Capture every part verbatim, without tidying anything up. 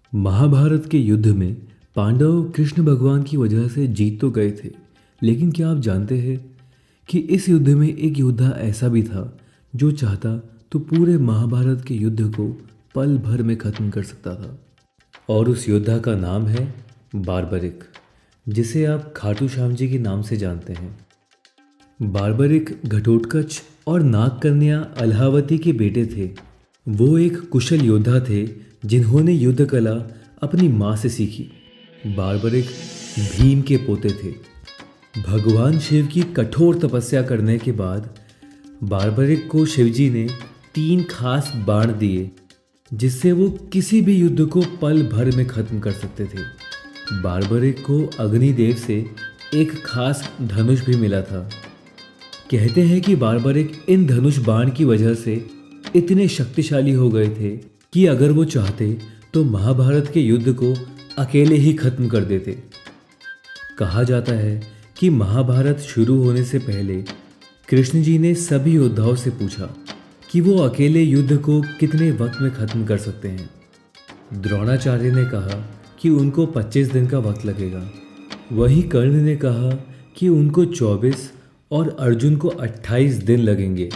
महाभारत के युद्ध में पांडव कृष्ण भगवान की वजह से जीत तो गए थे, लेकिन क्या आप जानते हैं कि इस युद्ध में एक योद्धा ऐसा भी था जो चाहता तो पूरे महाभारत के युद्ध को पल भर में खत्म कर सकता था। और उस योद्धा का नाम है बार्बरिक, जिसे आप खाटू श्याम जी के नाम से जानते हैं। बार्बरिक घटोत्कच और नागकन्या अल्हावती के बेटे थे। वो एक कुशल योद्धा थे जिन्होंने युद्ध कला अपनी माँ से सीखी। बार्बरिक भीम के पोते थे। भगवान शिव की कठोर तपस्या करने के बाद बार्बरिक को शिवजी ने तीन खास बाण दिए, जिससे वो किसी भी युद्ध को पल भर में खत्म कर सकते थे। बार्बरिक को अग्निदेव से एक खास धनुष भी मिला था। कहते हैं कि बार्बरिक इन धनुष बाण की वजह से इतने शक्तिशाली हो गए थे कि अगर वो चाहते तो महाभारत के युद्ध को अकेले ही खत्म कर देते। कहा जाता है कि महाभारत शुरू होने से पहले कृष्ण जी ने सभी योद्धाओं से पूछा कि वो अकेले युद्ध को कितने वक्त में खत्म कर सकते हैं। द्रोणाचार्य ने कहा कि उनको पच्चीस दिन का वक्त लगेगा। वहीं कर्ण ने कहा कि उनको चौबीस और अर्जुन को अट्ठाईस दिन लगेंगे।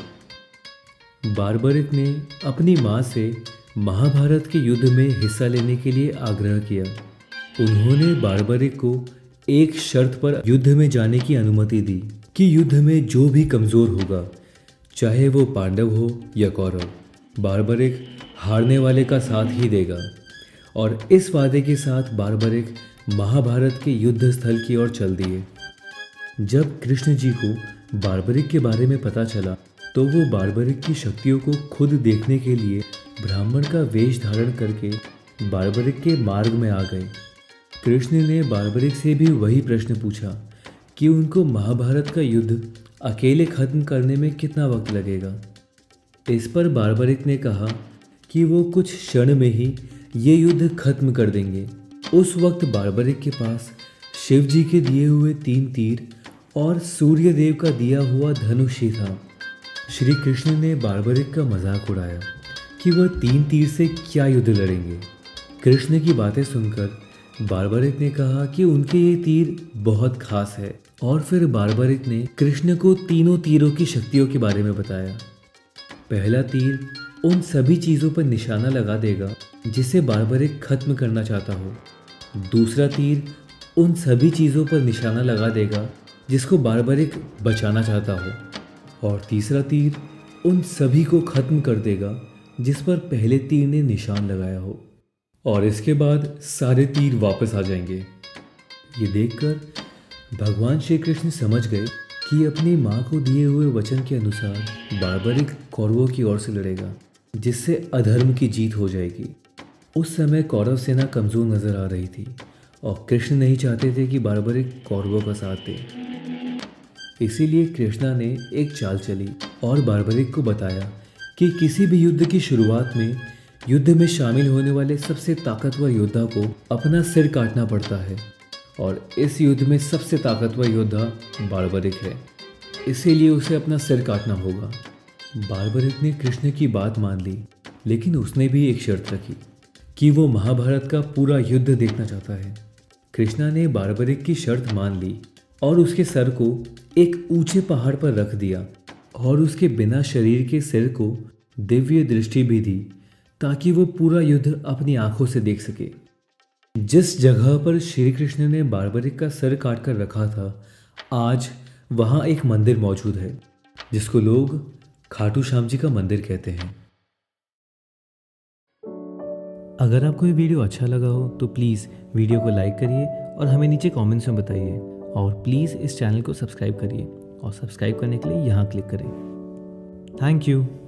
बार्बरिक ने अपनी माँ से महाभारत के युद्ध में हिस्सा लेने के लिए आग्रह किया। उन्होंने बार्बरिक को एक शर्त पर युद्ध में जाने की अनुमति दी कि युद्ध में जो भी कमज़ोर होगा, चाहे वो पांडव हो या कौरव, बार्बरिक हारने वाले का साथ ही देगा। और इस वादे के साथ बार्बरिक महाभारत के युद्ध स्थल की ओर चल दिए। जब कृष्ण जी को बार्बरिक के बारे में पता चला तो वो बार्बरिक की शक्तियों को खुद देखने के लिए ब्राह्मण का वेश धारण करके बार्बरिक के मार्ग में आ गए। कृष्ण ने बार्बरिक से भी वही प्रश्न पूछा कि उनको महाभारत का युद्ध अकेले खत्म करने में कितना वक्त लगेगा। इस पर बार्बरिक ने कहा कि वो कुछ क्षण में ही ये युद्ध खत्म कर देंगे। उस वक्त बार्बरिक के पास शिव जी के दिए हुए तीन तीर और सूर्यदेव का दिया हुआ धनुष ही था। श्री कृष्ण ने बार्बरिक का मजाक उड़ाया कि वह तीन तीर से क्या युद्ध लड़ेंगे। कृष्ण की बातें सुनकर बार्बरिक ने कहा कि उनके ये तीर बहुत खास है। और फिर बार्बरिक ने कृष्ण को तीनों तीरों की शक्तियों के बारे में बताया। पहला तीर उन सभी चीज़ों पर निशाना लगा देगा जिसे बार्बरिक खत्म करना चाहता हो। दूसरा तीर उन सभी चीज़ों पर निशाना लगा देगा जिसको बार्बरिक बचाना चाहता हो। और तीसरा तीर उन सभी को खत्म कर देगा जिस पर पहले तीर ने निशान लगाया हो। और इसके बाद सारे तीर वापस आ जाएंगे। ये देखकर भगवान श्री कृष्ण समझ गए कि अपनी माँ को दिए हुए वचन के अनुसार बार्बरिक कौरवों की ओर से लड़ेगा, जिससे अधर्म की जीत हो जाएगी। उस समय कौरव सेना कमज़ोर नजर आ रही थी और कृष्ण नहीं चाहते थे कि बार्बरिक कौरवों का साथ दे। इसीलिए कृष्णा ने एक चाल चली और बार्बरिक को बताया कि किसी भी युद्ध की शुरुआत में युद्ध में शामिल होने वाले सबसे ताकतवर योद्धा को अपना सिर काटना पड़ता है। और इस युद्ध में सबसे ताकतवर योद्धा बार्बरिक है, इसीलिए उसे अपना सिर काटना होगा। बार्बरिक ने कृष्ण की बात मान ली, लेकिन उसने भी एक शर्त रखी कि वो महाभारत का पूरा युद्ध देखना चाहता है। कृष्णा ने बार्बरिक की शर्त मान ली और उसके सर को एक ऊंचे पहाड़ पर रख दिया और उसके बिना शरीर के सिर को दिव्य दृष्टि भी दी, ताकि वो पूरा युद्ध अपनी आंखों से देख सके। जिस जगह पर श्री कृष्ण ने बार्बरिक का सर काट कर रखा था, आज वहाँ एक मंदिर मौजूद है जिसको लोग खाटू श्याम जी का मंदिर कहते हैं। अगर आपको ये वीडियो अच्छा लगा हो तो प्लीज़ वीडियो को लाइक करिए और हमें नीचे कमेंट्स में बताइए। और प्लीज़ इस चैनल को सब्सक्राइब करिए और सब्सक्राइब करने के लिए यहाँ क्लिक करें। Thank you.